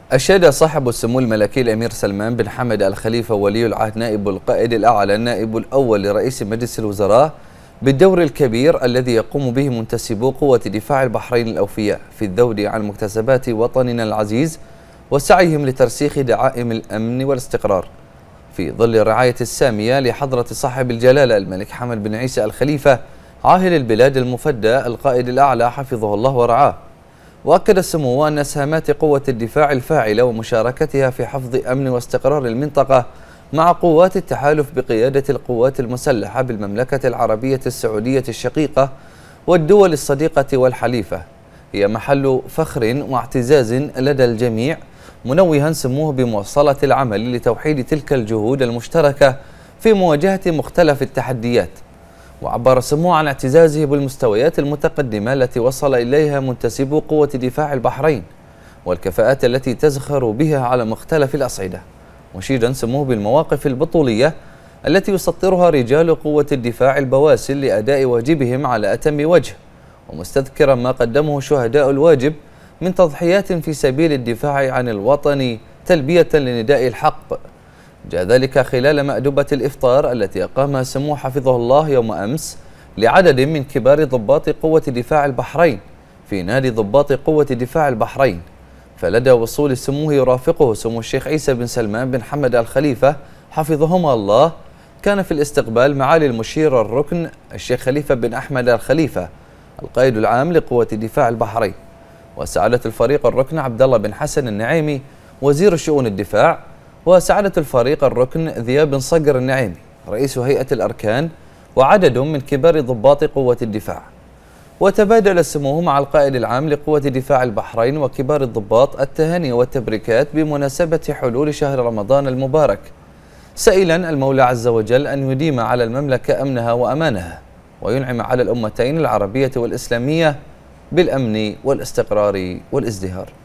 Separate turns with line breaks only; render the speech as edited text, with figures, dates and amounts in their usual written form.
أشاد صاحب السمو الملكي الأمير سلمان بن حمد آل خليفة ولي العهد نائب القائد الأعلى النائب الأول لرئيس مجلس الوزراء بالدور الكبير الذي يقوم به منتسبو قوة دفاع البحرين الأوفياء في الذود عن مكتسبات وطننا العزيز وسعيهم لترسيخ دعائم الأمن والاستقرار في ظل الرعاية السامية لحضرة صاحب الجلالة الملك حمد بن عيسى آل خليفة عاهل البلاد المفدى القائد الأعلى حفظه الله ورعاه. وأكد السمو أن سهامات قوة الدفاع الفاعلة ومشاركتها في حفظ أمن واستقرار المنطقة مع قوات التحالف بقيادة القوات المسلحة بالمملكة العربية السعودية الشقيقة والدول الصديقة والحليفة هي محل فخر واعتزاز لدى الجميع، منوها سموه بمواصلة العمل لتوحيد تلك الجهود المشتركة في مواجهة مختلف التحديات. وعبر سموه عن اعتزازه بالمستويات المتقدمة التي وصل إليها منتسبو قوة دفاع البحرين والكفاءات التي تزخر بها على مختلف الأصعدة، مشيدا سموه بالمواقف البطولية التي يسطرها رجال قوة الدفاع البواسل لأداء واجبهم على أتم وجه، ومستذكرا ما قدمه شهداء الواجب من تضحيات في سبيل الدفاع عن الوطن تلبية لنداء الحق. جاء ذلك خلال مأدبة الإفطار التي أقامها سموه حفظه الله يوم أمس لعدد من كبار ضباط قوة دفاع البحرين في نادي ضباط قوة دفاع البحرين. فلدى وصول سموه يرافقه سمو الشيخ عيسى بن سلمان بن حمد آل خليفة حفظهما الله، كان في الاستقبال معالي المشير الركن الشيخ خليفة بن أحمد آل خليفة القائد العام لقوة دفاع البحرين، وسعادة الفريق الركن عبد الله بن حسن النعيمي وزير شؤون الدفاع، وسعادة الفريق الركن ذياب بن صقر النعيمي رئيس هيئة الأركان، وعدد من كبار ضباط قوة الدفاع. وتبادل سموه مع القائد العام لقوة دفاع البحرين وكبار الضباط التهاني والتبريكات بمناسبة حلول شهر رمضان المبارك، سائلا المولى عز وجل أن يديم على المملكة أمنها وأمانها وينعم على الأمتين العربية والإسلامية بالأمن والاستقرار والازدهار.